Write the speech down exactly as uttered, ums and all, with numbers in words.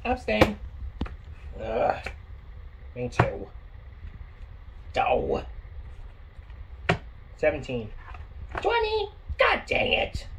Abstain. Ugh. Me too. Dough. seventeen. twenty. God dang it.